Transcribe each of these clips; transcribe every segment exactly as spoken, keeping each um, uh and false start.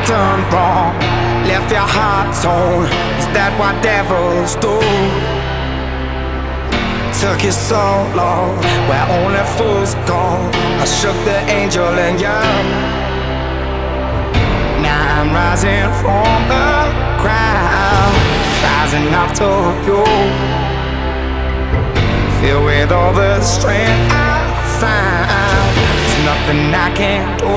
done wrong, left your heart torn. Is that what devils do? Took you so long, where only fools go. I shook the angel in you. Now I'm rising from the ground, rising up to you. Filled with all the strength I find, there's nothing I can't do.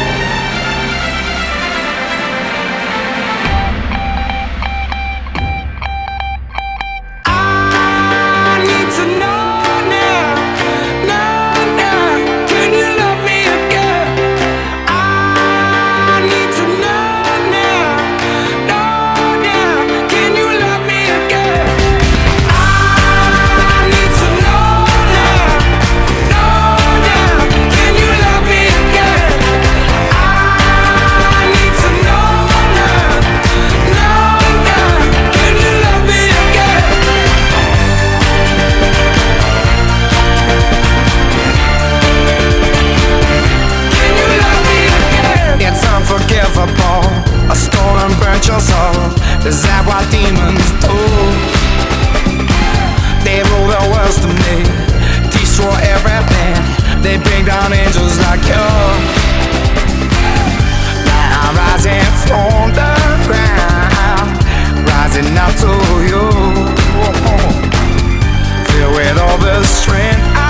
I stole and burnt your soul. Is that what demons do? They rule the world to me, destroy everything. They bring down angels like you. Now I'm rising from the ground, rising up to you. Filled with all the strength I